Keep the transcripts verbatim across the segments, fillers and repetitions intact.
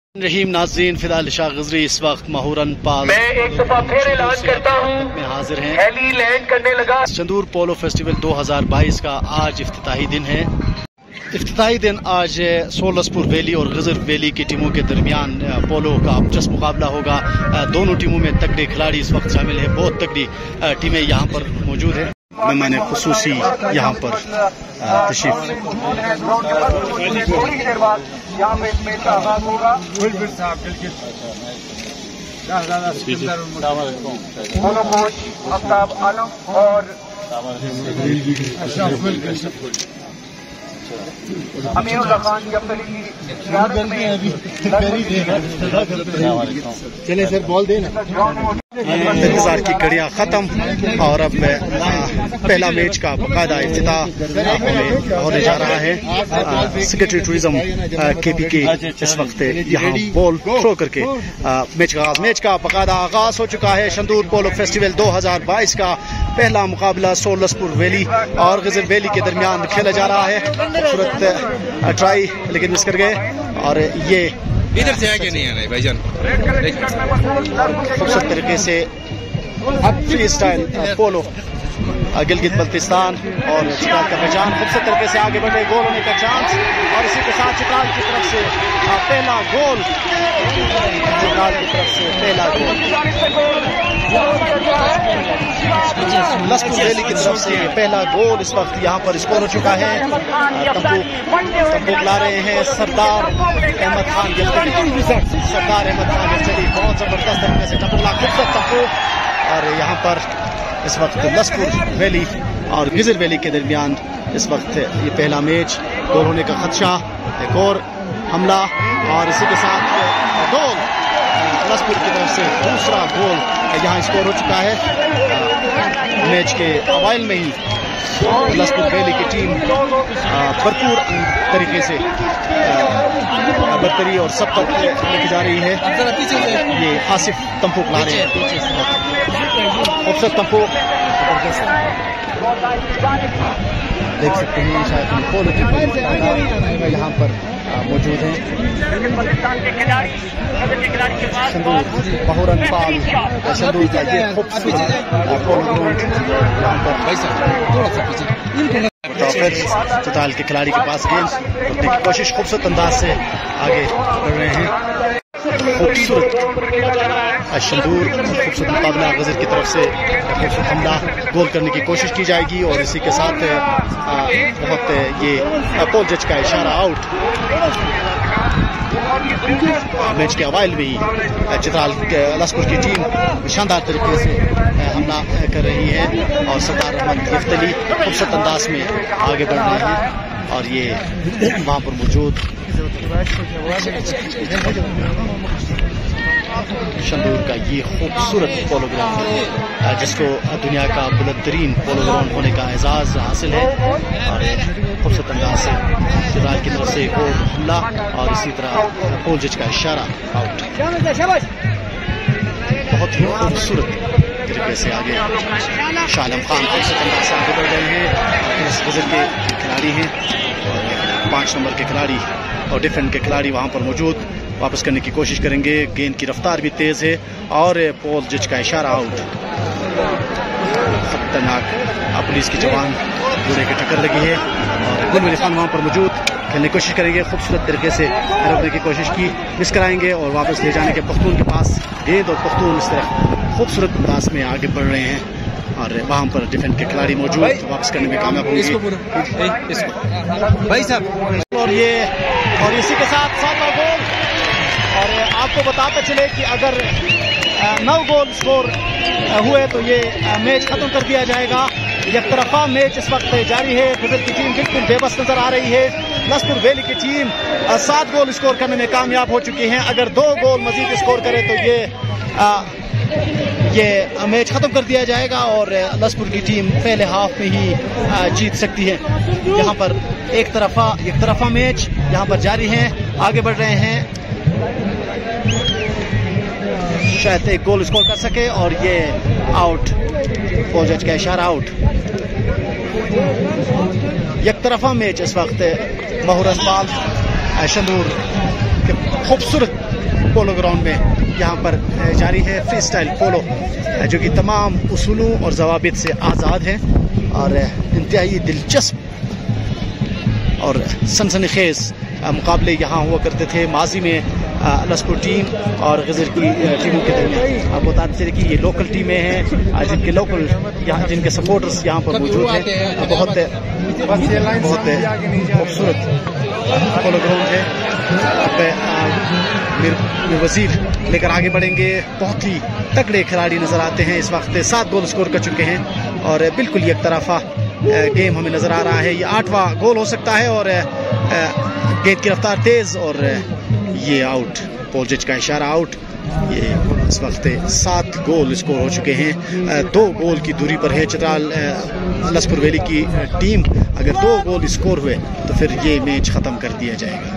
रहीम नाज़रीन, फिलहाल शाह गिज़री इस वक्त महूरन पाल मैं एक दफा फिर ऐलान करता हूँ में हाजिर हैं। हेली लैंड करने लगा। शंदूर पोलो फेस्टिवल दो हज़ार बाईस का आज इफ्तिताही दिन है। इफ्तिताही दिन आज लसपूर वैली और गिज़र वैली की टीमों के दरमियान पोलो का दिलचस्प मुकाबला होगा। दोनों टीमों में तगड़े खिलाड़ी इस वक्त शामिल है। बहुत तगड़ी टीमें यहाँ पर मौजूद है। मेहमान खुसूसी यहाँ पर तशरीफ यहाँ पे मैच का आगाज होगा। दोनों कोच आफ्ताब आलम और अमीरुल्लाह खान की अपनी चले सर बॉल देना। इंतजार की कड़ियां खत्म और अब पहला मैच का बाकायदा इफ्तिताह होने जा रहा है। सेक्रेटरी टूरिज्म के पी के इस वक्त यहाँ बॉल थ्रो करके मैच का मैच का बाकायदा आगाज हो चुका है। शंदूर पोलो फेस्टिवल दो हज़ार बाईस का पहला मुकाबला लसपूर वैली और गिज़र वैली के दरमियान खेला जा रहा है। खूबसूरत ट्राई लेकिन मिस कर गए और ये इधर से आगे नहीं आना है भाईजान। खूबसूरत तरीके से free style polo Gilgit Baltistan और चित्राल का पहचान खूबसूरत तरीके से आगे बढ़े, गोल होने का चांस और इसी के साथ चित्राल की तरफ से पहला गोल। चित्राल की तरफ से पहला गोल लसपूर वैली की तरफ से पहला गोल इस वक्त यहाँ पर स्कोर हो चुका है। तंबूक ला रहे हैं सरदार अहमद खान गिलगित। सरदार अहमद खान गिलगित बहुत जबरदस्त तरीके से तंबूक ला खूबसूरत तंबूक और यहाँ पर इस वक्त लसपूर वैली और गिज़र वैली के दरमियान इस वक्त ये पहला मैच। गोल होने का खदशा, एक और हमला और इसी के साथ गोल लसपूर की तरफ से दूसरा गोल यहाँ स्कोर हो चुका है। मैच के अवाइल में ही लसपूर वैली की टीम भरपूर तरीके से बरतरी और सब तक लेके जा रही है। ये आसिफ तंबूक ला रहे हैं, खूबसूरत तंबूक देख सकते हैं। शायद पोलो की यहाँ पर मौजूद हैं। शंदूर महूरन पाल शंदूर का ये खूबसूरत पोलो ग्राउंड यहाँ पर चित्राल के खिलाड़ी के पास गेंद करने की कोशिश, खूबसूरत अंदाज से आगे बढ़ रहे हैं। खूबसूरत शंदूर खूबसूरत मुकाबला गिज़र की तरफ से खूबसूरत हमला, गोल करने की कोशिश की जाएगी और इसी के साथ बहुत ये पोल जज का इशारा आउट। मैच के अवाइल में ही चित्राल लसपूर की टीम शानदार तरीके से हमला कर रही है और सरदार अहमद गिफ्तली खूबसूरत अंदाज में आगे बढ़ रहे हैं और ये वहाँ पर मौजूद शंदूर का ये खूबसूरत पोलो ग्राउंड जिसको दुनिया का बुलंदतरीन पोलो ग्राउंड होने का एजाज हासिल है और खूबसूरत अंदाज से चित्राल की तरफ से एक और हमला और इसी तरह पोल जज का इशारा आउट। बहुत ही खूबसूरत तरीके से आगे शालम खान खूबसूरत अंदाज से आगे बढ़ रहे हैं। इस गिज़र के खिलाड़ी हैं और पाँच नंबर के खिलाड़ी और डिफेंड के खिलाड़ी वहाँ पर मौजूद वापस करने की कोशिश करेंगे। गेंद की रफ्तार भी तेज है और पोल जज का इशारा आउट। खतरनाक पुलिस की जवान जोड़े की टक्कर लगी है और गुलमनी खान वहाँ पर मौजूद खेलने की कोशिश करेंगे। खूबसूरत तरीके से रोकने की कोशिश की, मिस कराएंगे और वापस ले जाने के पख्तून के पास गेंद और पख्तून इस तरह खूबसूरत अंदाज में आगे बढ़ रहे हैं और वहाँ पर डिफेंड के खिलाड़ी मौजूद वापस करने में कामयाब होंगे भाई साहब। और ये और इसी के साथ सातवां गोल और आपको बताते चले कि अगर नौ गोल स्कोर हुए तो ये मैच खत्म कर दिया जाएगा। एक तरफा मैच इस वक्त जारी है। गिज़र की टीम बिल्कुल बेबस नजर आ रही है। लसपूर वैली की टीम सात गोल स्कोर करने में कामयाब हो चुकी है। अगर दो गोल मजीद स्कोर करे तो ये आ, ये मैच खत्म कर दिया जाएगा और लसपूर की टीम पहले हाफ में ही जीत सकती है। यहाँ पर एक तरफा एक तरफा मैच यहाँ पर जारी है, आगे बढ़ रहे हैं। शायद एक गोल स्कोर कर सके और ये आउट, पोल जज का इशारा आउट। एक तरफा मैच इस वक्त महूरन पाल शंदूर खूबसूरत पोलो ग्राउंड में यहाँ पर जारी है फ्री स्टाइल पोलो, जो कि तमाम उसूलों और ज़वाबित से आज़ाद है और इंतहाई दिलचस्प और सनसनीखेज मुकाबले यहाँ हुआ करते थे माजी में लस्पोर टीम और गिज़र की टीमों के दरमियान। आप बताते चले कि ये लोकल टीमें हैं जिनके लोकल यहाँ जिनके सपोर्टर्स यहाँ पर मौजूद हैं। बहुत बहुत खूबसूरत पोलो ग्राउंड है। अब मीर वजीर लेकर आगे बढ़ेंगे। बहुत ही तगड़े खिलाड़ी नजर आते हैं। इस वक्त सात गोल स्कोर कर चुके हैं और बिल्कुल एक तरफा गेम हमें नजर आ रहा है। ये आठवां गोल हो सकता है और गेंद की रफ्तार तेज और ये आउट, पोलजिच का इशारा आउट। ये इस वक्त सात गोल स्कोर हो चुके हैं। दो गोल की दूरी पर है चित्राल लस्पोर वैली की टीम। अगर दो गोल स्कोर हुए तो फिर ये मैच खत्म कर दिया जाएगा।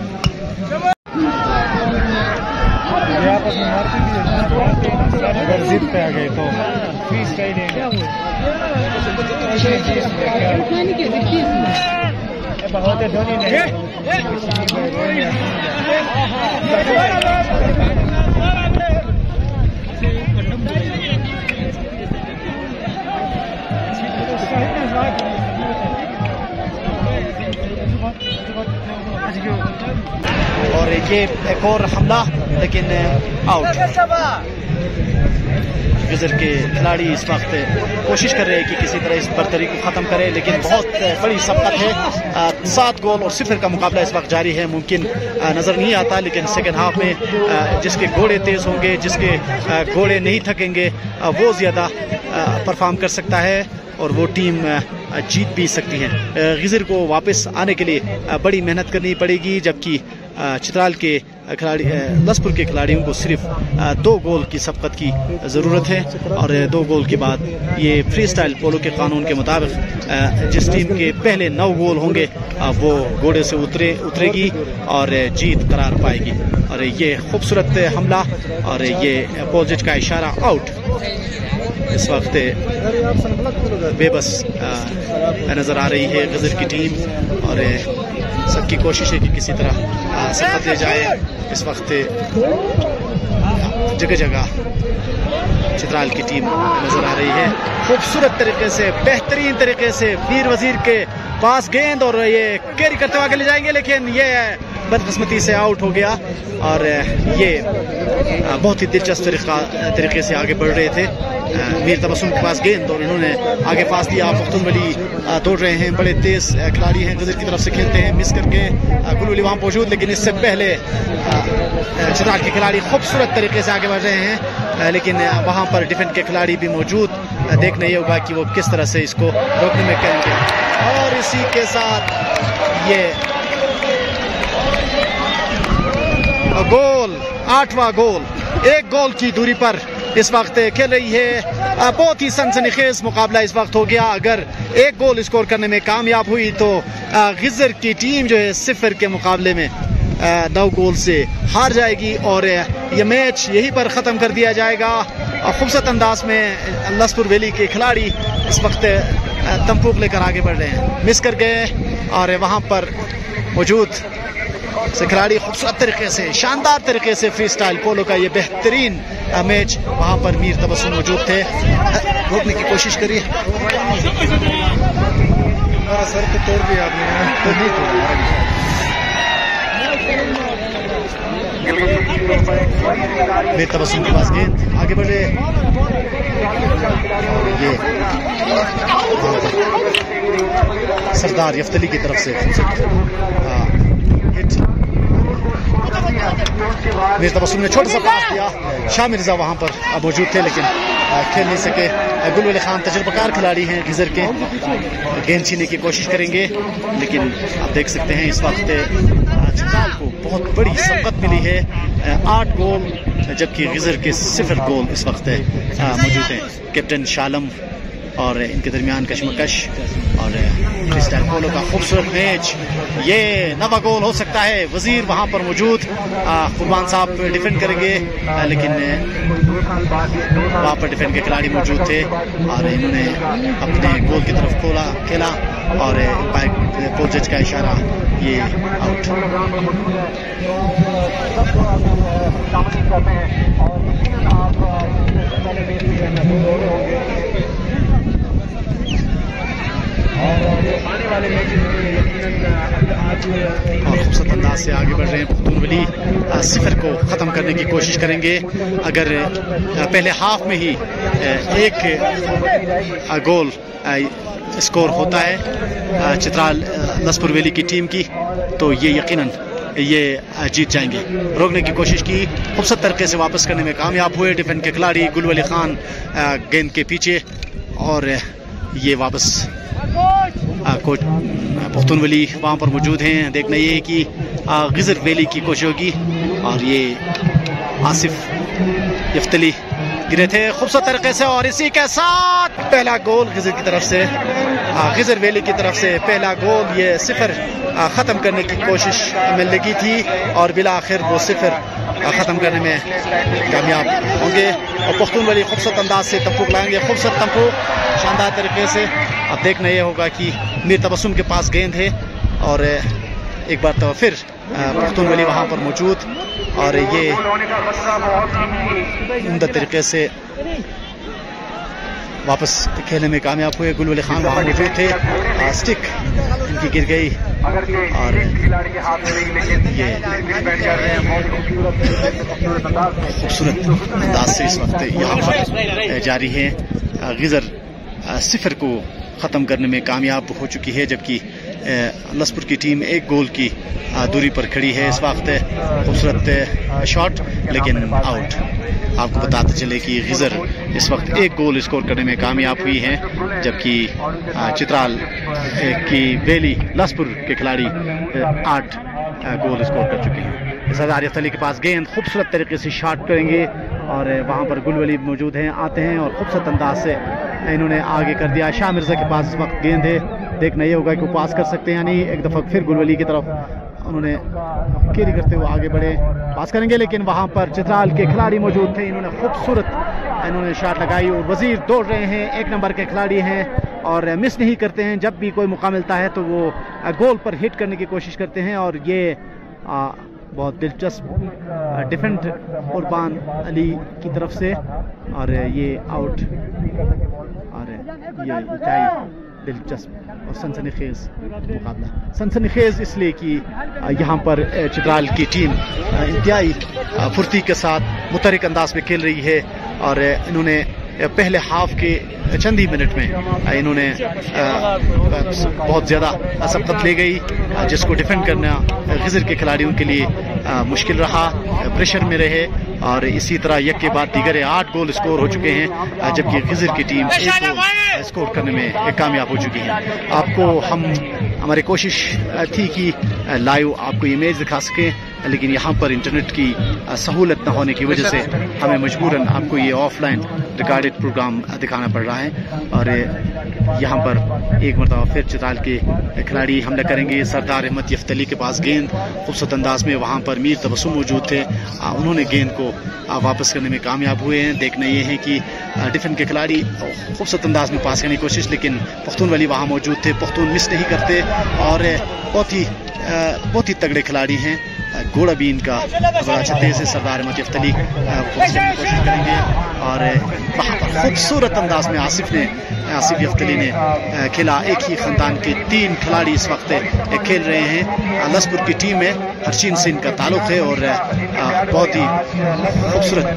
अगर जिद पे आ गए तो फ्री स्टाइल बहुत धोनी नहीं और ये एक और हमला लेकिन आउट। गिज़र के खिलाड़ी इस वक्त कोशिश कर रहे हैं कि किसी तरह इस बर्तरी को ख़त्म करें, लेकिन बहुत बड़ी सबकत है। सात गोल और सिफर का मुकाबला इस वक्त जारी है। मुमकिन नज़र नहीं आता, लेकिन सेकेंड हाफ में जिसके घोड़े तेज़ होंगे, जिसके घोड़े नहीं थकेंगे, वो ज़्यादा परफॉर्म कर सकता है और वो टीम जीत भी सकती है। गिज़र को वापस आने के लिए बड़ी मेहनत करनी पड़ेगी, जबकि चित्राल के खिलाड़ी लस्पोर के खिलाड़ियों को सिर्फ दो गोल की सबकत की ज़रूरत है और दो गोल के बाद ये फ्री स्टाइल पोलो के कानून के मुताबिक जिस टीम के पहले नौ गोल होंगे वो घोड़े से उतरे उतरेगी और जीत करार पाएगी। और ये खूबसूरत हमला और ये पोलजिच का इशारा आउट। इस वक्त बेबस नज़र आ रही है गिज़र की टीम और सबकी कोशिश है कि किसी तरह सबकत ले जाए। इस वक्त जगह जगह चित्राल की टीम नजर आ रही है। खूबसूरत तरीके से, बेहतरीन तरीके से मीर वजीर के पास गेंद और ये कैरी करते हुए आगे ले जाएंगे, लेकिन ये बदकिस्मती से आउट हो गया और ये बहुत ही दिलचस्प तरीका तरीके से आगे बढ़ रहे थे। मीर तबस्सुम के पास गेंद और इन्होंने आगे पास दिया। मख्तूम वली दौड़ रहे हैं, बड़े तेज खिलाड़ी हैं, गिज़र की तरफ से खेलते हैं, मिस करके गुल वली वहाँ मौजूद, लेकिन इससे पहले चित्राल के खिलाड़ी खूबसूरत तरीके से आगे बढ़ रहे हैं, लेकिन वहाँ पर डिफेंस के खिलाड़ी भी मौजूद। देखना ये होगा कि वो किस तरह से इसको रोकने में करेंगे। और इसी के साथ ये गोल, आठवां गोल, एक गोल की दूरी पर इस वक्त खेल रही है। बहुत ही सनसनीखेज मुकाबला इस वक्त हो गया। अगर एक गोल स्कोर करने में कामयाब हुई तो गिज़र की टीम जो है सिफर के मुकाबले में नौ गोल से हार जाएगी और ये मैच यहीं पर ख़त्म कर दिया जाएगा। खूबसूरत अंदाज में लस्पोर वैली के खिलाड़ी इस वक्त तंपूक लेकर आगे बढ़ रहे हैं, मिस कर गए और वहाँ पर मौजूद से खिलाड़ी खूबसूरत तरीके से, शानदार तरीके से फ्री स्टाइल पोलो का ये बेहतरीन मैच, वहाँ पर मीर तबस्सुम मौजूद थे, रोकने की कोशिश करिए। सर को तोड़ दिया आपने। मीर तबस्सुम के पास गेंद, आगे बढ़े, ये सरदार यफ्तली की तरफ से हिट। मीर तबस्सुम ने छोटा सा पास दिया, शाह मिर्जा वहां पर मौजूद थे लेकिन खेल नहीं सके। गुल वली खान तजुर्बेकार खिलाड़ी हैं गिज़र के, गेंद छीनने की कोशिश करेंगे, लेकिन आप देख सकते हैं इस वक्त चित्राल को बहुत बड़ी सबकत मिली है, आठ गोल, जबकि गिज़र के सिफर गोल इस वक्त मौजूद हैं। कैप्टन शालम और इनके दरमियान कशमकश और फ्री स्टाइल पोलो का खूबसूरत मैच, ये नवा गोल हो सकता है। वजीर वहां पर मौजूद, कुर्बान साहब डिफेंड करेंगे, लेकिन वहां पर डिफेंड के खिलाड़ी मौजूद थे और इन्होंने अपने गोल की तरफ खोला खेला और पोलजिच का इशारा ये आउट। और खूबसूरत अंदाज से आगे बढ़ रहे हैं पुख्तून वली, सिफर को ख़त्म करने की कोशिश करेंगे। अगर पहले हाफ में ही एक गोल स्कोर होता है चित्राल लसपुर वैली की टीम की, तो ये यकीनन ये जीत जाएंगे। रोकने की कोशिश की, खूबसूरत तरीके से वापस करने में कामयाब हुए डिफेंड के खिलाड़ी गुल वली खान गेंद के पीछे, और ये वापस कोच पुख्तून वली वहाँ पर मौजूद हैं। देखना ये है कि गिजर वैली की कोशिश होगी, और ये आसिफ यफ्तली गिरे थे खूबसूरत तरीके से, और इसी के साथ पहला गोल गिजर की तरफ से, गिजर वैली की तरफ से पहला गोल। ये सिफर ख़त्म करने की कोशिश में लगी थी, और बिला आखिर वो सिफर ख़त्म करने में कामयाब होंगे। और पुख्तून वली खूबसूरत अंदाज से तंफुक लाएंगे, खूबसूरत तंफुक शानदार तरीके से। अब देखना यह होगा कि मीर तबस्सुम के पास गेंद है, और एक बार तो फिर पुख्तून वली वहाँ पर मौजूद, और ये उम्दा तरीके से वापस खेलने में कामयाब हुए। गुल वली खान वहाँ मौजूद थे, स्टिक इनकी गिर गई, और ये खूबसूरत अंदाज से इस वक्त यहाँ पर जारी है। गिजर सिफर को ख़त्म करने में कामयाब हो चुकी है, जबकि लसपुर की टीम एक गोल की दूरी पर खड़ी है इस वक्त। खूबसूरत शॉट लेकिन आउट। आपको बताते चले कि गिजर इस वक्त एक गोल स्कोर करने में कामयाब हुई है, जबकि चित्राल की वैली लसपुर के खिलाड़ी आठ गोल स्कोर कर चुके हैं। सरदार अली के पास गेंद, खूबसूरत तरीके से शॉट करेंगे, और वहाँ पर गुल वली मौजूद हैं, आते हैं और खूबसूरत अंदाज से इन्होंने आगे कर दिया। शाह मिर्जा के पास इस वक्त गेंद है, देखना ये होगा कि वो पास कर सकते हैं या नहीं। एक दफ़ा फिर गुल वली की तरफ उन्होंने कैरी करते हुए आगे बढ़े, पास करेंगे, लेकिन वहाँ पर चित्राल के खिलाड़ी मौजूद थे, इन्होंने खूबसूरत इन्होंने शॉट लगाई, और वजीर दौड़ रहे हैं, एक नंबर के खिलाड़ी हैं और मिस नहीं करते हैं। जब भी कोई मौका मिलता है तो वो गोल पर हिट करने की कोशिश करते हैं, और ये आ, बहुत दिलचस्प डिफेंड कुर्बान अली की तरफ से, और ये आउट, और ये इंतहाई दिलचस्प और सनसनीखेज मुकाबला। सनसनीखेज इसलिए कि यहाँ पर चित्राल की टीम इंतहाई फुर्ती के साथ मुतहरिक अंदाज में खेल रही है, और इन्होंने पहले हाफ के चंद ही मिनट में इन्होंने बहुत ज़्यादा सबकत ले गई, जिसको डिफेंड करना गिजर के खिलाड़ियों के लिए मुश्किल रहा, प्रेशर में रहे, और इसी तरह एक के बाद दीगर आठ गोल स्कोर हो चुके हैं, जबकि गिजर की टीम एक गोल स्कोर करने में कामयाब हो चुकी है। आपको हम हमारी कोशिश थी कि लाइव आपको इमेज दिखा सकें, लेकिन यहाँ पर इंटरनेट की सहूलत न होने की वजह से हमें मजबूरन आपको ये ऑफलाइन रिकॉर्डेड प्रोग्राम दिखाना पड़ रहा है। और यहाँ पर एक मरतबा फिर चित्राल के खिलाड़ी हमला करेंगे। सरदार अहमद यफ्तली के पास गेंद, खूबसूरत अंदाज में वहाँ पर मीर तबस्सुम मौजूद थे, उन्होंने गेंद को वापस करने में कामयाब हुए हैं। देखना ये है कि डिफेंड के खिलाड़ी खूबसूरत अंदाज में पास करने की कोशिश, लेकिन पुख्तून वली वहाँ मौजूद थे, पुख्तून मिस नहीं करते, और बहुत ही बहुत ही तगड़े खिलाड़ी हैं। घोड़ा भी इनका बड़ा अच्छा तेज है। सरदार अहमद यफ्तली कोशिश करेंगे, और वहाँ पर खूबसूरत अंदाज में आसिफ ने आसिफ यफ्तली ने खेला। एक ही खानदान के तीन खिलाड़ी इस वक्त खेल रहे हैं। लसपुर की टीम में हरचीन से इनका ताल्लुक है, और बहुत ही खूबसूरत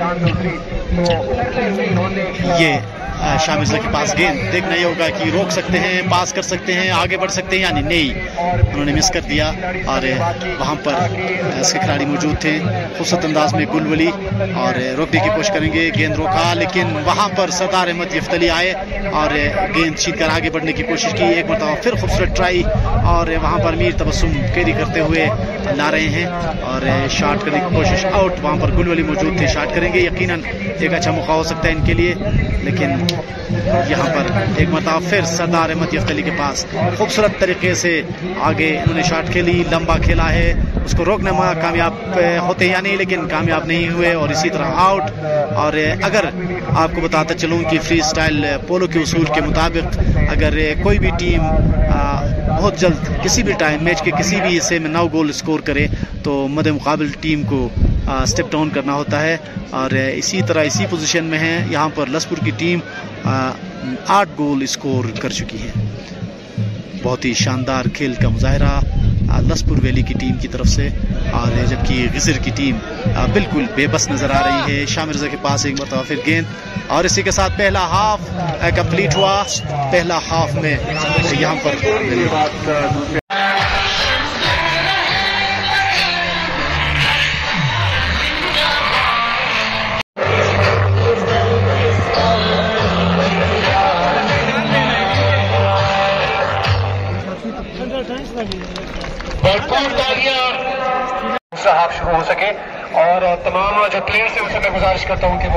ये शाह मिर्जा के पास गेंद। देखना ये होगा कि रोक सकते हैं, पास कर सकते हैं, आगे बढ़ सकते हैं, यानी नहीं, उन्होंने मिस कर दिया, और वहाँ पर इसके खिलाड़ी मौजूद थे। खूबसूरत अंदाज में गुल वली और रोकने की कोशिश करेंगे, गेंद रोका, लेकिन वहाँ पर सरदार अहमद यफ्तली आए और गेंद छीन कर आगे बढ़ने की कोशिश की। एक मरतबा फिर खूबसूरत ट्राई, और वहाँ पर मीर तबस्सुम कैरी करते हुए ला रहे हैं और शॉट करने की कोशिश, आउट। वहाँ पर गुल वली मौजूद थे, शॉट करेंगे, यकीनन एक अच्छा मौका हो सकता है इनके लिए, लेकिन यहाँ पर एक मरतबा फिर सरदार अहमद यफ्तली के पास खूबसूरत तरीके से आगे इन्होंने शॉट खेली, लंबा खेला है, उसको रोकने में कामयाब होते या नहीं, लेकिन कामयाब नहीं हुए और इसी तरह आउट। और अगर आपको बताता चलूँ कि फ्री स्टाइल पोलो के उसूल के मुताबिक अगर कोई भी टीम बहुत जल्द किसी भी टाइम मैच के किसी भी हिस्से में नौ गोल स्कोर करे तो मद मुकाबिल टीम को स्टेप डाउन करना होता है। और इसी तरह इसी पोजीशन में है यहाँ पर लसपुर की टीम आठ गोल स्कोर कर चुकी है। बहुत ही शानदार खेल का मुजाहरा लसपुर वैली की टीम की तरफ से, और जबकि गिजर की टीम बिल्कुल बेबस नजर आ रही है। शाह मिर्जा के पास एक मरतबा फिर गेंद, और इसी के साथ पहला हाफ कंप्लीट हुआ। पहला हाफ में यहाँ पर दूसरा हाफ शुरू हो सके, और तमाम जो प्लेयर्स हैं उनसे मैं गुजारिश करता हूं कि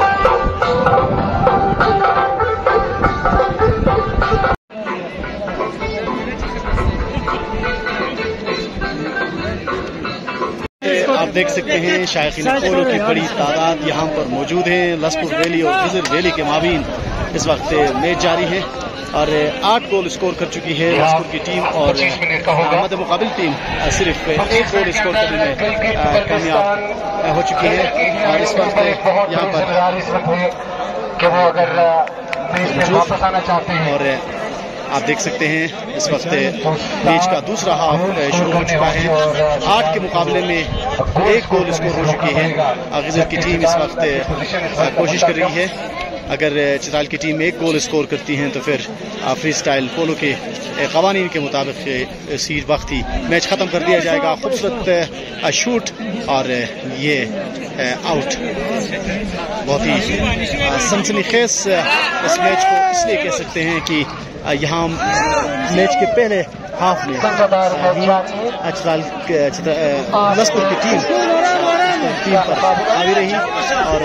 आप देख सकते हैं शायकीन पोलो की बड़ी तादाद यहाँ पर मौजूद है। लसपुर वैली और गिजर वैली के माबीन इस वक्त मैच जारी है और आठ गोल स्कोर कर चुकी है लसपुर की टीम, और मद मुकाबिल टीम सिर्फ एक गोल स्कोर करने में कामयाब हो चुकी है। और इस वक्त यहाँ पर वो अगर वापस आना चाहते हैं, और आप देख सकते हैं इस वक्त मैच का दूसरा हाफ शुरू हो चुका है। आठ के मुकाबले में एक गोल स्कोर हो चुकी है। गिजर की टीम इस वक्त कोशिश कर रही है, अगर चित्राल की टीम एक गोल स्कोर करती हैं तो फिर फ्री स्टाइल पोलो के कवानीन के मुताबिक इसी वक्त ही मैच ख़त्म कर दिया जाएगा। खूबसूरत शूट और ये आउट। बहुत ही सनसनीखेज इस मैच को इसलिए कह सकते हैं कि यहाँ मैच के पहले हाफ में चित्राल लसपुर की टीम टीम पर आवी रही, और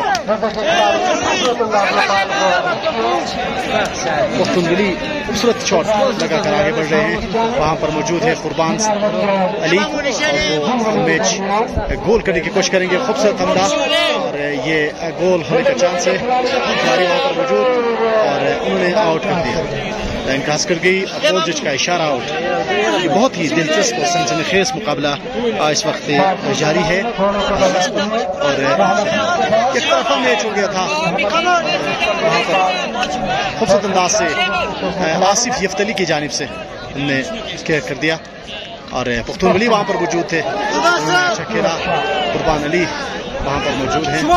पुख्तुनगली खूबसूरत शॉट लगाकर आगे बढ़ रहे हैं। वहाँ पर मौजूद है कुर्बान अली, और वो मैच गोल करने की कोशिश करेंगे। खूबसूरत अंदाज, और ये गोल होने का चांस है। खिलाड़ी वहाँ पर मौजूद और उन्होंने आउट कर दिया, लाइन क्रॉस कर गई। अपोल जज का इशारा आउट। ये बहुत ही दिलचस्प और सनसनीखेज मुकाबला इस वक्त जारी है, और एक तरफा मैच हो गया था। वहाँ पर खूबसूरत अंदाज से आसिफ यफ्तली की जानिब से उनने क्या कर दिया, और पुख्तुनगली वहाँ पर मौजूद थे, उन्होंने अच्छा खेला। कुर्बान अली वहाँ पर मौजूद हैं,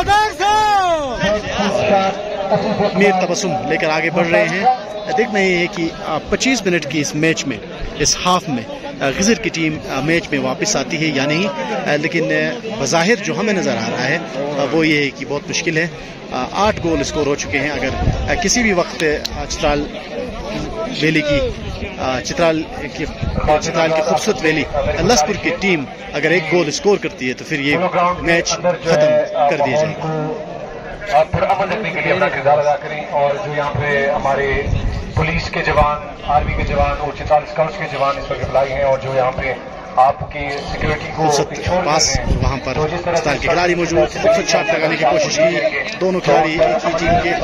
मीर तबस्सुम लेकर आगे बढ़ रहे हैं। देखना ये है कि पच्चीस मिनट की इस मैच में, इस हाफ में गिजर की टीम मैच में वापस आती है या नहीं, लेकिन बज़ाहिर जो हमें नज़र आ रहा है वो ये है कि बहुत मुश्किल है। आठ गोल स्कोर हो चुके हैं। अगर किसी भी वक्त चित्राल वैली की चित्राल की चित्राल की खूबसूरत वैली लसपुर की टीम अगर एक गोल स्कोर करती है तो फिर ये मैच खत्म कर दिया जाएगा। फिर अमल रखने के लिए अपना किरदार अदा करें, और जो यहाँ पे हमारे पुलिस के जवान, आर्मी के जवान और चित्राल स्काउट्स के जवान इस वक्त बुलाए हैं, और जो यहाँ पे आपकी सिक्योरिटी को पास वहाँ पर पाकिस्तान के खिलाड़ी मौजूद, खूबसूरत शॉट लगाने की कोशिश की दोनों खिलाड़ी एक ही टीम के।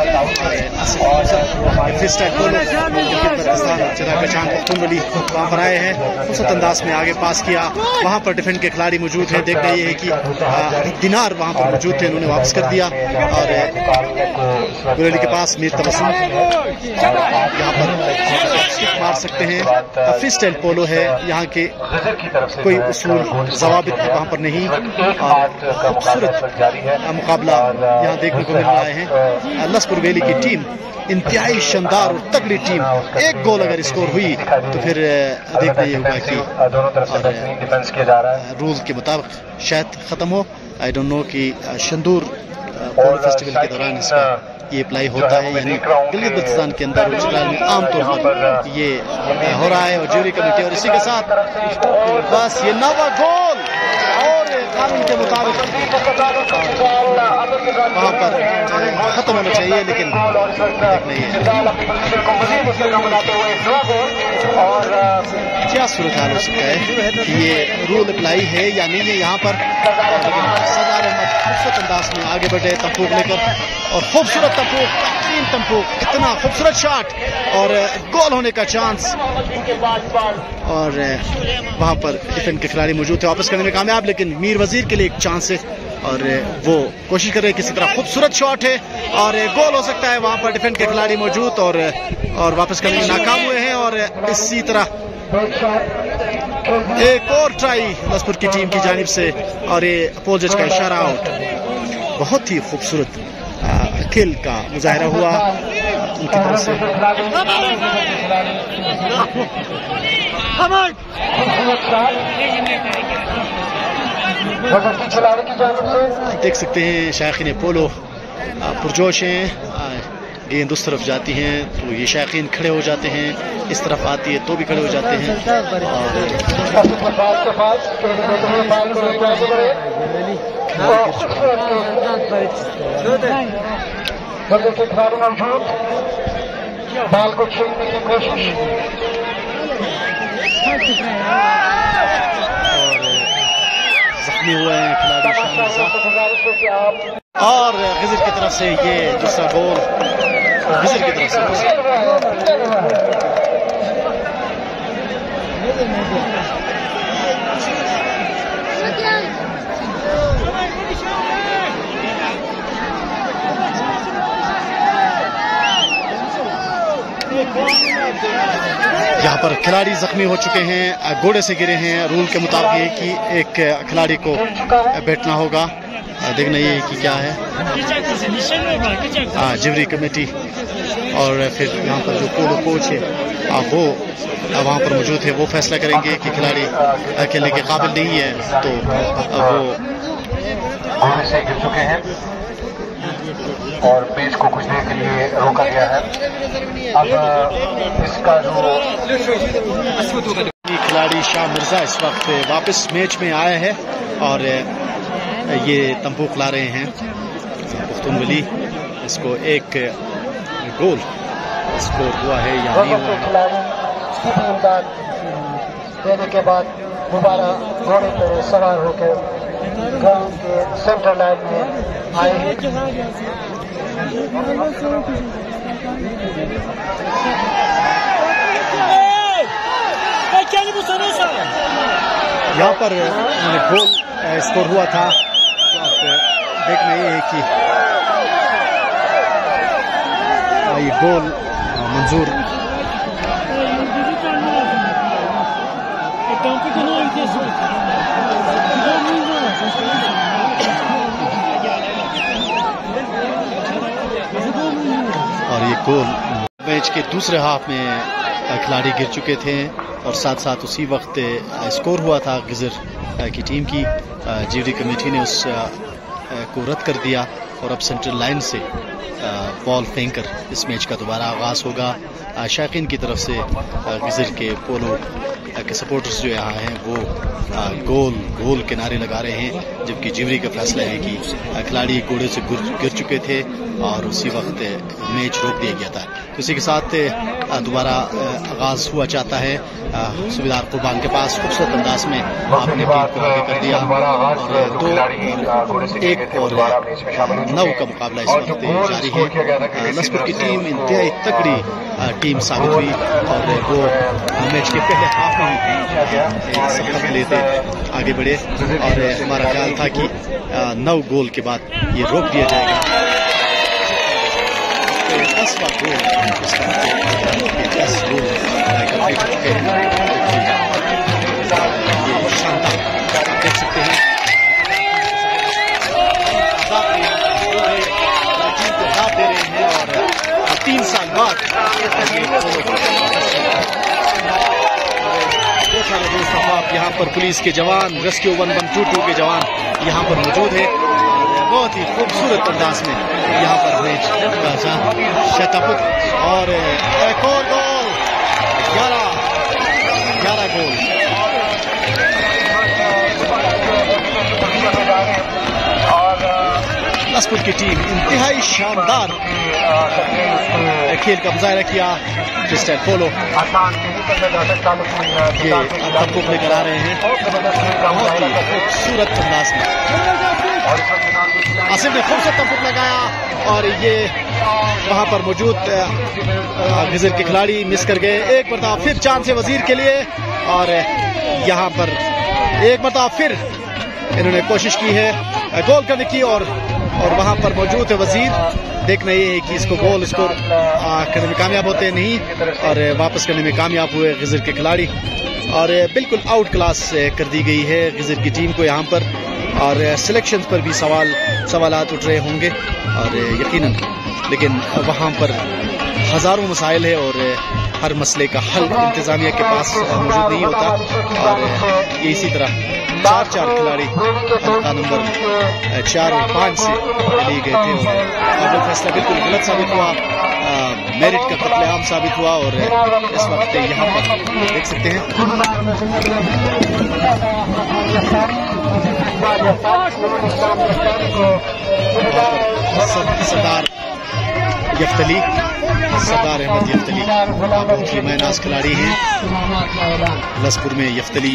पहचान पुख्तुनगली वहाँ पर आए हैं, खूबसूरत अंदाज में आगे पास किया। वहाँ पर डिफेंड के खिलाड़ी मौजूद हैं। देखना ये है कि दिनार वहाँ पर मौजूद थे, उन्होंने वापस कर दिया, और गुरेली के पास मीर तबस्सुम यहाँ पर मार सकते हैं। फ्री स्टाइल पोलो है, यहाँ के कोई उसूल जवाबित वहाँ पर नहीं, और खूबसूरत मुकाबला यहाँ देखने को मिल रहा है। लसपुर वैली की टीम इंतहाई शानदार और तगड़ी टीम, एक गोल अगर स्कोर हुई तो फिर देखना ये होगा कि रूल के मुताबिक शायद खत्म हो। आई डोंट नो कि शंदूर पोलो फेस्टिवल के दौरान इसका ये अप्लाई होता है, यानी गिलगित बल्तिस्तान के अंदर और चित्राल में आमतौर पर ये हो रहा है। और ज्यूरी कमेटी, और इसी के साथ बस ये नवा गोल और कानून के मुताबिक वहाँ पर खत्म होना चाहिए, लेकिन नहीं है। क्या सूरत हाल हो सकता है कि ये रूल अप्लाई है या नहीं है यहाँ पर। सदार अहमद खूबसूरत अंदाज में आगे बढ़े तंपूक लेकर, और खूबसूरत तंपूक, तीन तंपूक, इतना खूबसूरत शॉट और गोल होने का चांस, और वहाँ पर डिफेंड के खिलाड़ी मौजूद थे, वापस करने में कामयाब, लेकिन मीर वजीर के लिए एक चांस है और वो कोशिश कर रहे हैं किसी तरह। खूबसूरत शॉट है और गोल हो सकता है, वहाँ पर डिफेंड के खिलाड़ी मौजूद और और वापस करने में नाकाम हुए हैं। और इसी तरह एक और ट्राई लसपुर की टीम की जानिब से, और ये पोल जज का इशारा आउट। बहुत ही खूबसूरत खेल का मुजाहिरा हुआ उनकी तरफ से। देख सकते हैं शायकीन पोलो पुरजोश हैं, गेंद उस तरफ जाती हैं तो ये शायकीन खड़े हो जाते हैं, इस तरफ आती है तो भी खड़े हो जाते हैं। बाल को छीनने की कोशिश, जख्मी हुए हैं खिलाड़ी और गिजर की तरफ से ये दूसरा गोल गिजर की तरफ से। यहाँ पर खिलाड़ी जख्मी हो चुके हैं, घोड़े से गिरे हैं। रूल के मुताबिक कि एक खिलाड़ी को बैठना होगा। देखना ये कि क्या है, हाँ जिवरी कमेटी और फिर यहाँ पर जो पोलो कोच है वो वहाँ पर मौजूद है, वो फैसला करेंगे कि खिलाड़ी खेलने के काबिल नहीं है तो वो घोड़े से गिर चुके हैं और मैच को कुछ देर के लिए रोका गया है। अब इसका जो खिलाड़ी शाह मिर्जा इस वक्त वापस मैच में आया है और ये तंबूक ला रहे हैं पुख्तूनवली। इसको एक गोल स्कोर हुआ है या नहीं हुआ। खिलाड़ी सीधी इमदाद देने के बाद दोबारा घोड़े पर सवार होकर ग्राउंड के सेंटर लाइन में आए। यहाँ पर गोल स्कोर हुआ था, तो आप देखना ये है कि ये गोल मंजूर और ये गोल मैच के दूसरे हाफ में खिलाड़ी गिर चुके थे और साथ साथ उसी वक्त स्कोर हुआ था गिजर की टीम की। जीडी कमेटी ने उस को रद्द कर दिया और अब सेंट्रल लाइन से बॉल फेंक कर इस मैच का दोबारा आगाज होगा। शायकीन की तरफ से गिजर के पोलो के सपोर्टर्स जो यहाँ हैं वो गोल गोल के नारे लगा रहे हैं, जबकि जिवरी का फैसला है कि खिलाड़ी घोड़े से गिर चुके थे और उसी वक्त मैच रोक दिया गया था। तो इसी के साथ दोबारा आगाज हुआ चाहता है। सुबेदार कुर्बान के पास खूबसूरत अंदाज में आपने टीम को आगे कर दिया और दो एक और नौ का मुकाबला इस वक्त जारी है। लसपुर की टीम इंतहाई तगड़ी टीम साबित हुई और वो मैच के पहले हाफ में सबक लेते आगे बढ़े और हमारा ख्याल था कि नौ गोल के बाद ये रोक दिया जाएगा। दसवां गोल दस गोल शानदार देख सकते हैं। टीम को साथ दे रहे हैं और तीन साल बाद बहुत सारे दोस्त आप यहाँ पर पुलिस के जवान, rescue one one two two के जवान यहाँ पर मौजूद है। बहुत ही खूबसूरत अंदाज में यहाँ पर मैच का शतपुत और एक और गोल, ग्यारह ग्यारह गोल। लासपुर की टीम इंतहाई शानदार खेल का मुजाहरा किया। फ्रीस्टाइल पोलो ये तंबूक लेकर आ रहे हैं बहुत ही खूबसूरत अंदाज में। आसिफ ने खूबसूरत तंबूक लगाया और ये वहां पर मौजूद गिजर के खिलाड़ी मिस कर गए। एक मरतबा फिर चांस है वजीर के लिए और यहाँ पर एक मरतबा फिर इन्होंने कोशिश की है गोल करने की और और वहां पर मौजूद है वजीर। देखना ये है कि इसको गोल स्कोर करने में कामयाब होते नहीं और वापस करने में कामयाब हुए गिजर के खिलाड़ी और बिल्कुल आउट क्लास कर दी गई है गिजर की टीम को यहाँ पर। और सिलेक्शन पर भी सवाल सवालात उठ रहे होंगे और यकीनन लेकिन वहाँ पर हजारों मसाइल है और हर मसले का हल इंतजामिया के पास मौजूद नहीं होता और ये इसी तरह चार चार खिलाड़ी हल्का नंबर चार और पाँच से लिए गए थे और वो फैसला बिल्कुल गलत साबित हुआ। मेरिट का कत्लेआम साबित हुआ और इस वक्त यहाँ पर देख सकते हैं सरदार यफ्तली सरदार अहमद यफ्तली बहुत ही मैनाज खिलाड़ी हैं। लसपुर में यफ्तली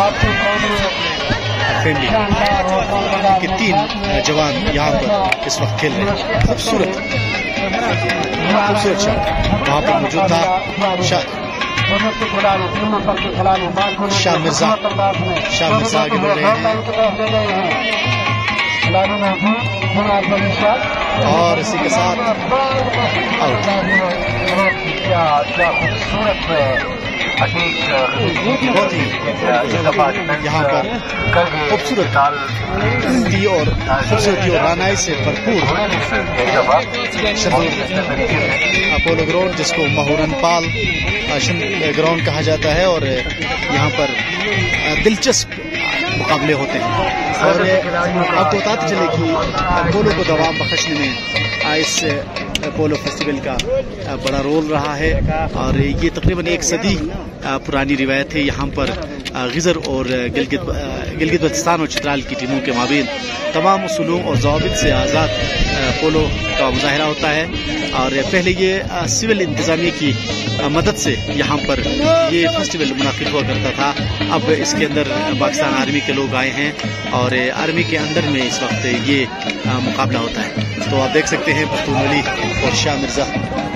फैमिली के तीन जवान यहाँ पर इस वक्त खेल रहे हैं। खूबसूरत खूबसूरत शॉट वहाँ पर मौजूद था। शाह शाह मिर्जा शाह मिर्जा आगे बढ़ रहे हैं और इसी के साथ आउट। बहुत ही यहाँ पर खूबसूरत थी और खूबसूरती और रानाई से भरपूर शंदूर पोलो ग्राउंड जिसको महूरन पाल ग्राउंड कहा जाता है और यहाँ पर दिलचस्प मुकाबले होते हैं और आपको बताते चले कि पोलो को दवाम बख्शने में इस पोलो फेस्टिवल का बड़ा रोल रहा है और ये तकरीबन एक सदी पुरानी रिवायत है। यहाँ पर गिजर और गिलगित गिलगित बल्तिस्तान और चित्राल की टीमों के माबीन तमाम उसूलों और ज़वाबित से आज़ाद पोलो का मुजाहरा होता है और पहले ये सिविल इंतज़ामिया की मदद से यहाँ पर ये फेस्टिवल मुनाकिद हुआ करता था। अब इसके अंदर पाकिस्तान आर्मी के लोग आए हैं और आर्मी के अंदर में इस वक्त ये मुकाबला होता है। तो आप देख सकते हैं पख्तून वली और शाह मिर्जा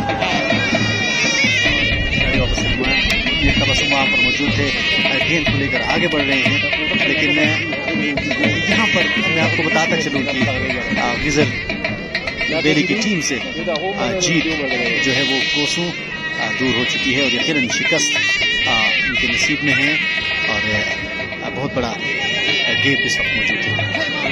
ये तबस्सुम वहाँ पर मौजूद थे गेंद को लेकर आगे बढ़ रहे हैं। लेकिन यहाँ पर मैं आपको बताता चलूँ कि गिजर बेली की टीम से जीत जो है वो कोसों दूर हो चुकी है और यकीनन शिकस्त उनके नसीब में है और बहुत बड़ा गेप इस वक्त मौजूद है।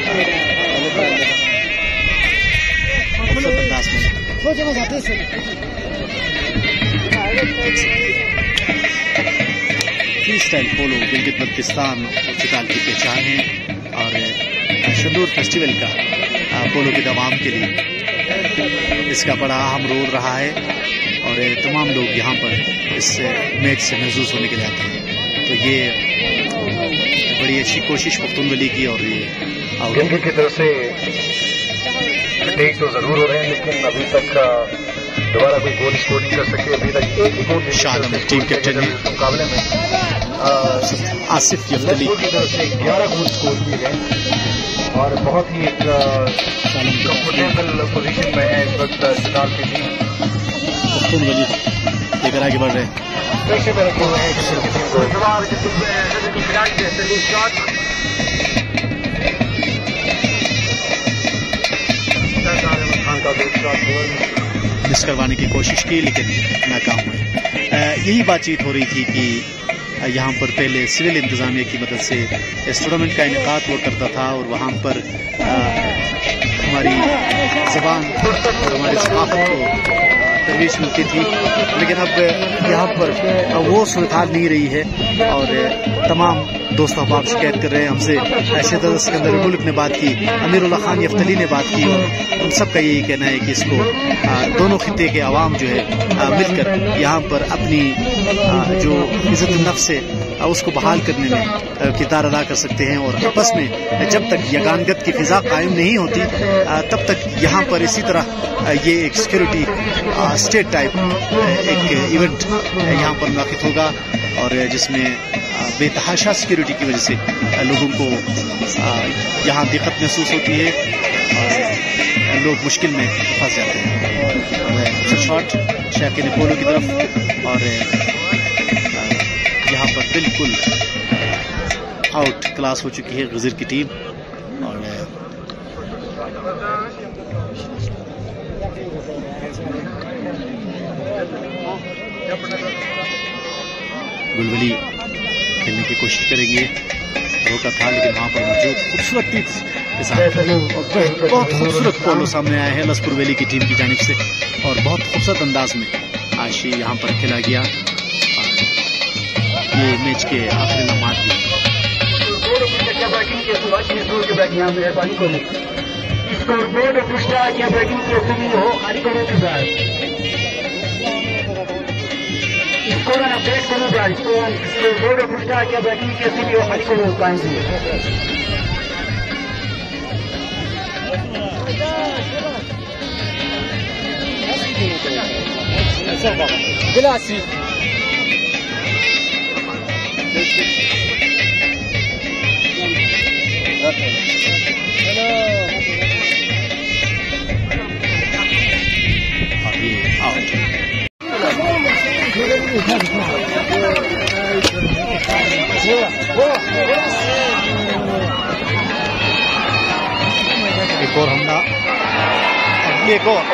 फ्रीस्टाइल पोलो गिलगित बल्तिस्तान और चित्राल की पहचान है और शंदूर फेस्टिवल का पोलो के दवाम के लिए इसका बड़ा अहम रोल रहा है और तमाम लोग यहाँ पर इस मैच से महसूस होने के लिए आते हैं। तो ये बड़ी अच्छी कोशिश पख्तून वली की और ये गिलगित की तरफ से टेक तो जरूर हो रहे हैं लेकिन अभी तक दोबारा कोई गोल स्कोर नहीं कर सके। अभी तक एक भी गोल शानम टीम कैप्टन है मुकाबले में आसिफ यफ्तली की तरफ से ग्यारह गोल स्कोर किए गए और बहुत ही एक कंफर्टेबल पोजीशन में है इस वक्त चित्राल की टीम। पख्तून वली लेकर आगे बढ़ रहे हैं। प्रेशर में रखे हुए हैं गिजर की टीम को। मिस करवाने की कोशिश की लेकिन नाकाम हुए। यही बातचीत हो रही थी कि यहाँ पर पहले सिविल इंतज़ामिया की मदद से इस टूर्नामेंट का इनेकाद हुआ करता था और वहाँ पर हमारी ज़बान और हमारी सकाफ़त को तरवीज मिलती थी। लेकिन अब यहाँ पर वो सूरत हाल नहीं रही है और तमाम दोस्त अहबाब शिकायत कर रहे हैं हमसे। ऐसे तो सिकंदर मुल्क ने बात की, अमीरुल्लाह खान यफ्तली ने बात की और उन सब का यही कहना है कि इसको दोनों खित्ते के अवाम जो है मिलकर यहाँ पर अपनी जो इज़्ज़त नफ्स से उसको बहाल करने में किरदार अदा कर सकते हैं। और आपस में जब तक यगानगत की फिजा कायम नहीं होती तब तक यहाँ पर इसी तरह ये एक सिक्योरिटी स्टेट टाइप एक इवेंट यहाँ पर मुनाकिद होगा और जिसमें बेतहाशा सिक्योरिटी की वजह से लोगों को यहाँ दिक्कत महसूस होती है और लोग मुश्किल में फंस जाते हैं। शॉट शैंडोर पोलो की तरफ और यहाँ पर बिल्कुल आउट क्लास हो चुकी है गिज़र की टीम और गुलवली खेलने की कोशिश करेंगे, रोका था लेकिन वहां पर मौजूद खूबसूरत के साथ बहुत खूबसूरत पोलो सामने आया है लसपुर वैली की टीम की जानिब से और बहुत खूबसूरत अंदाज में आज यहाँ पर खेला गया। ये मैच के आखिरी लम्हात भी स्कोर अपडेट करूँ गाइस तो बोर्ड ऑफ स्टार क्या बैटिंग कैसी भी हो हरी को पाएंगे। गिलासी एक और हमला, एक और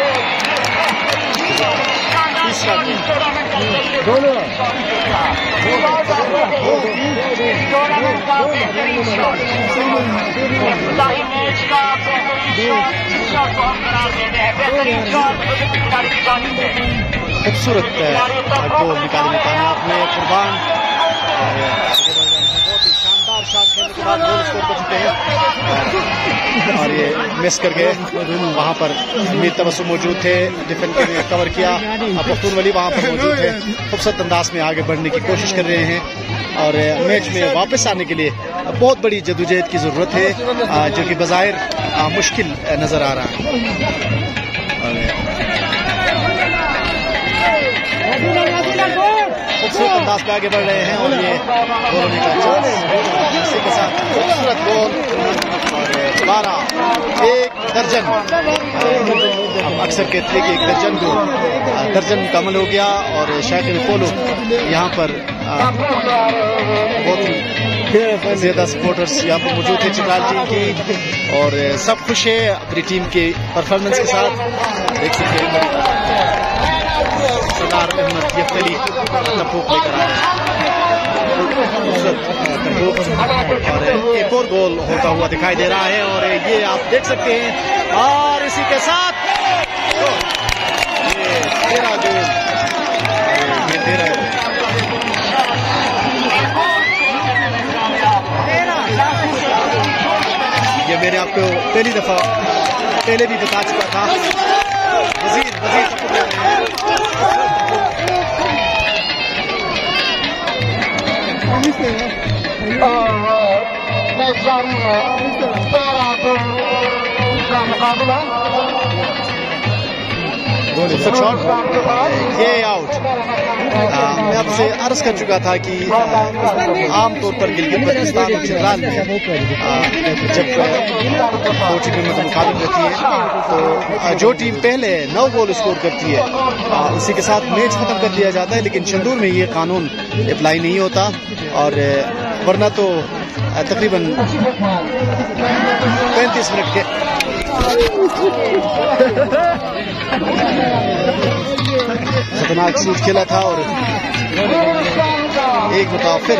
तीसरा दोनों खूबसूरत गोल निकाले में कामयाब हुए कुर्बान बहुत ही शानदार शॉट खेलने के बाद गोल स्कोर कर चुके हैं और ये मिस कर गए। वहां पर मीर तबस्सुम मौजूद थे, डिफेंस ने कवर किया, पख्तून वली वहां पर मौजूद थे, खूबसूरत अंदाज में आगे बढ़ने की कोशिश कर रहे हैं और मैच में वापस आने के लिए बहुत बड़ी जदोजहद की जरूरत है जो कि बज़ाहिर मुश्किल नजर आ रहा है। खूबसूरत अंदाज में आगे बढ़ रहे हैं और ये गोल होने का चांस, इसी के साथ खूबसूरत गोल और बारह एक दर्जन, हम अक्सर कहते हैं कि एक दर्जन को दर्जन मुकम्मल हो गया और शैंडोर पोलो यहाँ पर बहुत ज्यादा सपोर्टर्स यहाँ पर मौजूद है चित्राल टीम की और सब खुश है अपनी टीम के परफॉर्मेंस के साथ। देख सकते हैं सरदार अहमद यफ्तली तफूक लेकर आए और एक और गोल होता हुआ दिखाई दे रहा है और ये आप देख सकते हैं और इसी के साथ ये तेरह गोल, ये तेरह ये मैंने आपको पहली दफा पहले भी बता चुका था। वजीर वजीर मैच जारी है, का मुकाबला ये आउट। मैं आपसे अर्ज कर चुका था कि आमतौर पर गिलगित बल्तिस्तान और चित्राल में जब दो टीमें में मुकाबले रहती है तो जो टीम पहले नौ गोल स्कोर करती है उसी के साथ मैच खत्म कर दिया जाता है, लेकिन शंदूर में ये कानून अप्लाई नहीं होता और वरना तो तकरीबन पैंतीस मिनट के खतरनाक शूट खेला था और एक मुकाबला फिर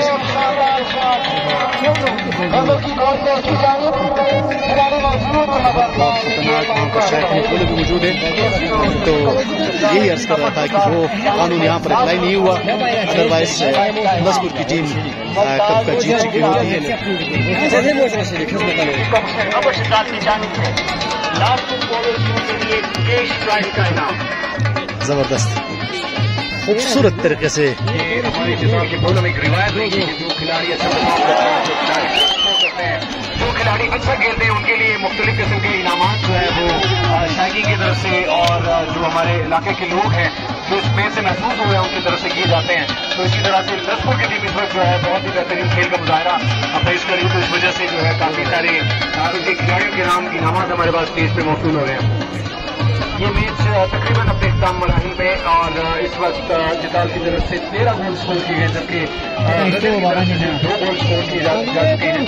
खतरनाक वहाँ पर शैंडोर पोलो भी मौजूद है तो यही अर्ज कर रहा था कि वो कानून यहाँ पर अप्लाई नहीं हुआ, अदरवाइज लसपुर की टीम कब का जीत चुकी होती है। जबरदस्त खूबसूरत तरीके से हमारे चित्राल के पोलो में एक रिवायत रही है कि जो खिलाड़ी अच्छा परफॉर्म करते हैं, जो खिलाड़ी करते हैं, जो खिलाड़ी अच्छा खेलते हैं उनके लिए मुख्तलिफ किस्म के इनामात जो है वो शाइकिंग की तरफ से और जो हमारे इलाके के लोग हैं जो इस मैच से महसूस हुए हैं उनकी तरफ से किए जाते हैं। तो इसी तरह से लसपुर की टीम इस वक्त जो है बहुत ही बेहतरीन खेल का मुजाहरा पेश करी, तो इस वजह से जो है काफी सारे उनके खिलाड़ियों के नाम इनामात हमारे पास स्टेज पे मौजूद हो रहे हैं। ये मैच तकरीबन अपने इख्ताम मराहिल में और इस वक्त जिताल की तरफ से तेरह गोल स्कोर किए गए, जबकि दो गोल स्कोर किए जा चुके हैं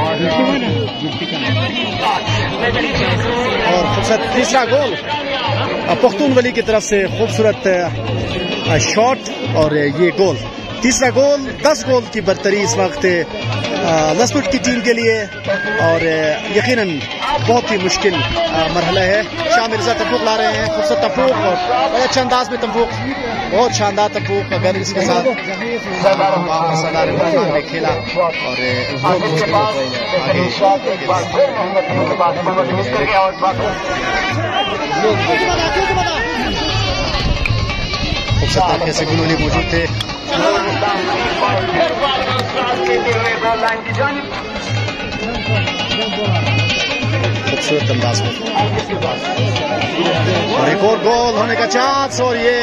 और खूबसूरत तीसरा गोल पख्तून वली की तरफ से, खूबसूरत शॉट और ये गोल। तीसरा गोल, दस गोल की बरतरी इस वक्त लसपुर की टीम के लिए और यकीनन बहुत ही मुश्किल मरहला है। शाह मिर्जा तंबूक ला रहे हैं, खूबसूरत तंबूक और बड़े अच्छे अंदाज में तंबूक, बहुत शानदार तंबूक। अगर इसके साथ सरदार ने खेला और खूबसूरत तरीके से उन्होंने मौजूद थे। खूबसूरत अंदाज में और एक और गोल होने का चांस और ये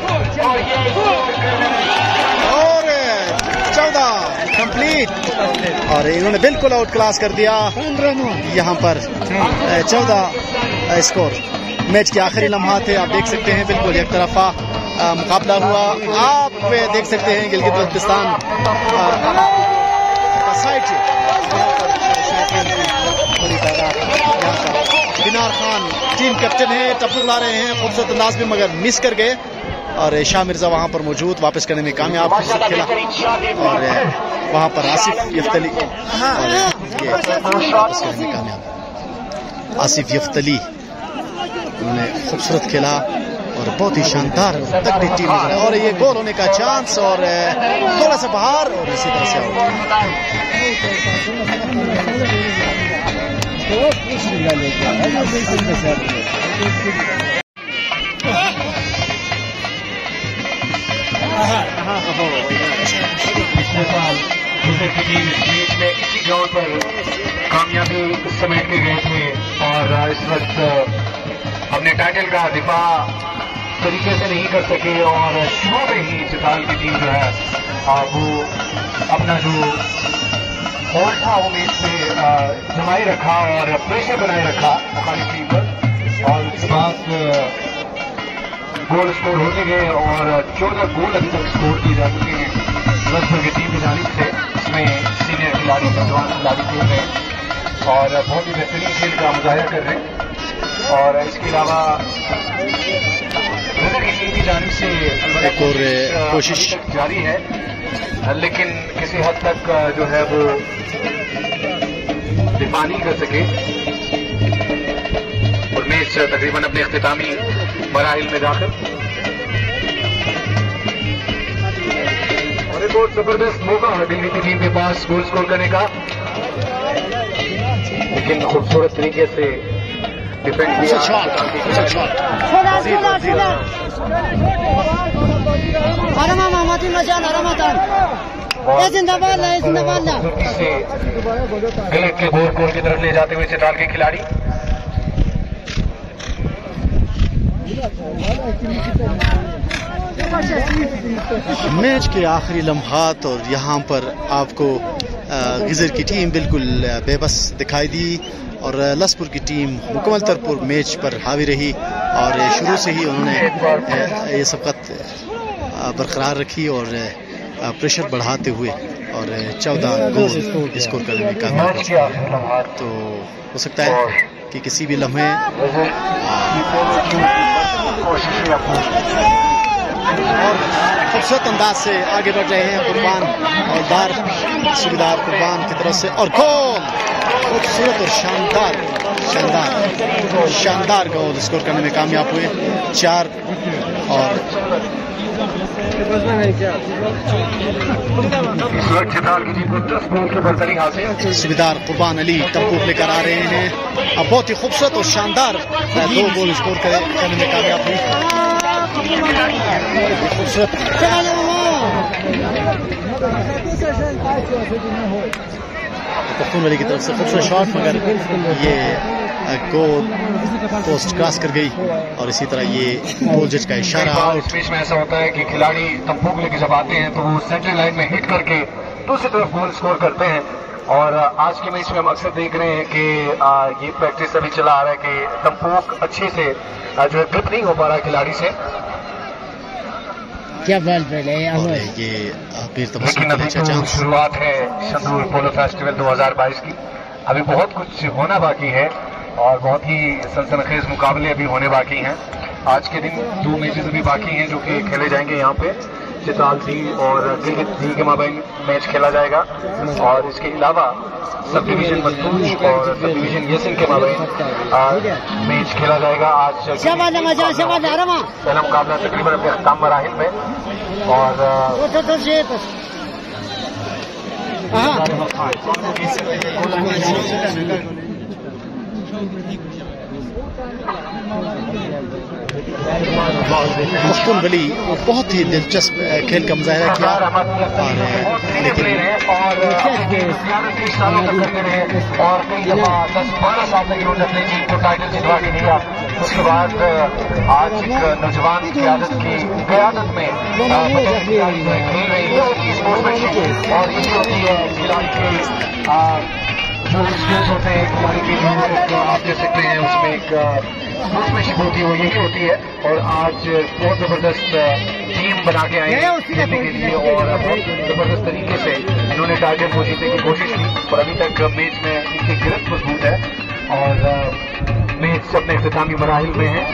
और चौदह कंप्लीट और इन्होंने बिल्कुल आउट क्लास कर दिया यहाँ पर। चौदह स्कोर, मैच के आखिरी लम्हात थे, आप देख सकते हैं बिल्कुल एक तरफा मुकाबला हुआ। आप देख सकते हैं गिलगित बल्तिस्तान साइड से दिनार खान टीम कैप्टन है, टप्पू ला रहे हैं खूबसूरत अंदाज में मगर मिस कर गए और शाह मिर्जा वहां पर मौजूद, वापस करने में कामयाब खेला और वहां पर आसिफ यफ्तली और वापस करने में कामयाब। आसिफ यफ्तली उन्होंने खूबसूरत खेला और बहुत ही शानदार तगड़ी टीम और ये गोल होने का चांस और थोड़ा सा बाहर और इसी तरह से आउट। पिछले साल गिज़र की टीम इस मैच में इसी ग्राउंड पर कामयाबी समेट के गए थे और इस वक्त अपने टाइटल का दिफा तरीके से नहीं कर सके और शुरू में ही जिताल की टीम जो है वो अपना जो होल्ड था वो मैच से जमाए रखा और प्रेशर बनाए रखा मुखालिफ टीम पर और उसके बाद गोल स्कोर होते गए और चौदह गोल अभी तक स्कोर किए जा चुके हैं लसपुर की टीम की जानिब से। इसमें सीनियर खिलाड़ी नौजवान खिलाड़ी खेल रहे हैं और बहुत ही बेहतरीन खेल का मुजाहिरा कर रहे हैं और इसके अलावा की जानिब से एक और कोशिश जारी है लेकिन किसी हद तक जो है वो दिफा नहीं कर सके और मैच तकरीबन अपने इख्तितामी मराहिल में दाखिल। और एक और जबरदस्त मौका दिल्ली की टीम के पास गोल स्कोर करने का, लेकिन खूबसूरत तरीके से डिफेंड किया। गलत के गोल गोल की तरफ ले जाते हुए चित्राल के खिलाड़ी मैच के आखिरी लम्हात और यहाँ पर आपको गिज़र की टीम बिल्कुल बेबस दिखाई दी और लसपुर की टीम मुकम्मल तौर पर मैच पर हावी रही और शुरू से ही उन्होंने ये सबकत बरकरार रखी और प्रेशर बढ़ाते हुए और चौदह गोल स्कोर करने में कामयाब। तो हो सकता है कि किसी भी लम्हे और खूबसूरत अंदाज से आगे बढ़ रहे हैं कुर्बान और दार सुबेदार कुर्बान की तरफ से और गोल खूबसूरत और शानदार शानदार शानदार गोल स्कोर करने में कामयाब हुए। चार और सुबेदार कुर्बान अली तंबूक लेकर आ रहे हैं। अब बहुत ही खूबसूरत और शानदार दो गोल स्कोर करने में कामयाब हुई। पख्तून वाली की तरफ से खूबसूरत शॉट, मगर ये गोल पोस्ट क्रॉस कर गई और इसी तरह ये गोल जज का इशारा आउट। इस बीच में ऐसा होता है कि खिलाड़ी तंबू लेके जब आते हैं तो वो सेंट्रल लाइन में हिट करके दूसरी तरफ गोल स्कोर करते हैं। और आज के मैच में हम अक्सर देख रहे हैं कि ये प्रैक्टिस अभी चला आ रहा है कि तंबू अच्छे से जो है ग्रिप नहीं हो पा रहा है खिलाड़ी से। क्या बात है और ये लेकिन अभी तो शुरुआत है शंदूर पोलो फेस्टिवल दो हज़ार बाईस की। अभी बहुत कुछ होना बाकी है और बहुत ही सनसनीखेज मुकाबले अभी होने बाकी हैं। आज के दिन दो मैचेस अभी बाकी हैं जो कि खेले जाएंगे यहाँ पे। चित्राल दी और गिलगित दी के माबैन मैच खेला जाएगा और इसके अलावा सब डिवीजन मस्तूज और सब डिवीजन यसिन के माबैन मैच खेला जाएगा। आज पहला मुकाबला तकरीबन अपने अख्ताम मराहिल में और पख्तून वली बहुत ही दिलचस्प खेल का मुजाहरा किया और लेकिन और कई दफा दस बारह साल तक इन्होंने अपनी टीम को टाइटल जितवा के दिया। उसके बाद आज एक नौजवान की आदत की क्यादत में खेल रही है स्पोर्ट्समैनशिप और ये होती है खिलाड़ी के जो स्किल्स होते हैं खिलाड़ी के आप दे सकते हैं उसमें एक स्पोर्ट्समैनशिप होती है वो यही होती है। और आज बहुत जबरदस्त टीम बना के आए हैं खेलने के लिए और बहुत जबरदस्त तरीके से इन्होंने टारगेट को जीतने की कोशिश की और अभी तक मैच में इनकी गिरफ्त मजबूत है और मैच अपने इख्तितामी मराहिल में है।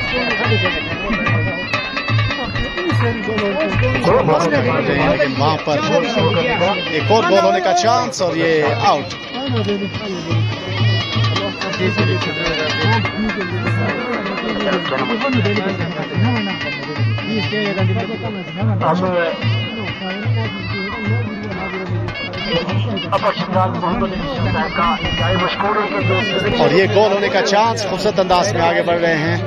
लेकिन वहां पर एक और गोल होने का चांस और ये आउट। और ये गोल होने का चांस, खूबसूरत अंदाज में आगे बढ़ रहे हैं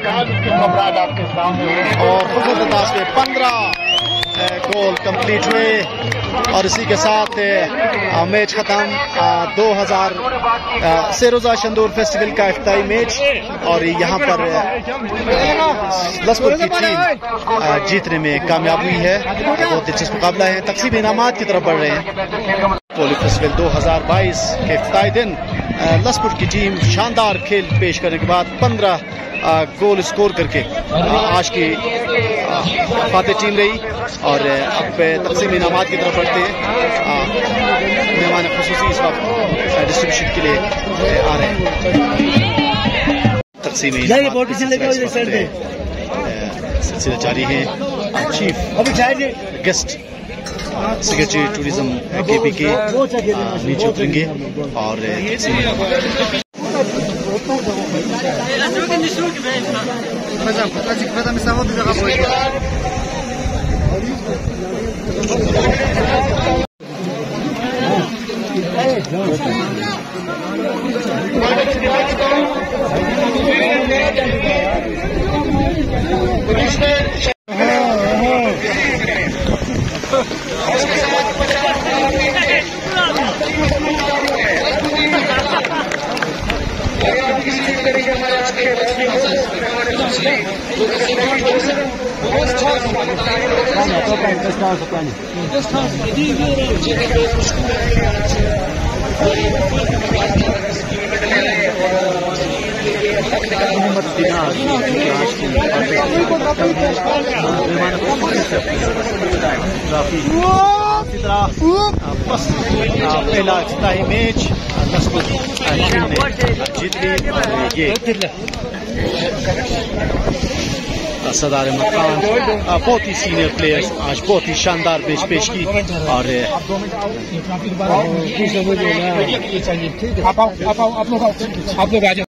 और खूबसूरत अंदाज में पंद्रह गोल कंप्लीट हुए और इसी के साथ मैच खत्म। दो हज़ार से रोजा शंदूर फेस्टिवल का इफ्ताही मैच और यहाँ पर लस्पोर की टीम जीतने में कामयाब हुई है। बहुत दिलचस्प मुकाबला है, तकसीम इनामात की तरफ बढ़ रहे हैं। पोलो फेस्टिवल दो हज़ार बाईस के इफ्ताही दिन लस्पोर की टीम शानदार खेल पेश करने के बाद पंद्रह गोल स्कोर करके आज की फातेह टीम रही और अब तकसीम इनामात की तरफ बढ़ते हैं। मेहमान खुसूसी इस वक्त डिस्ट्रीब्यूशन के लिए आ रहे हैं। तकसीम सिलसिला जारी है। चीफ गेस्ट सेक्रेटरी टूरिज्म के पी के नीचे उतरेंगे और पहला इफ्ताही मैच लस्पोर टीम ने जीत ली और ये सदार मकान बहुत ही सीनियर प्लेयर्स आज बहुत ही शानदार मैच पेश की और आप लोग आप लोग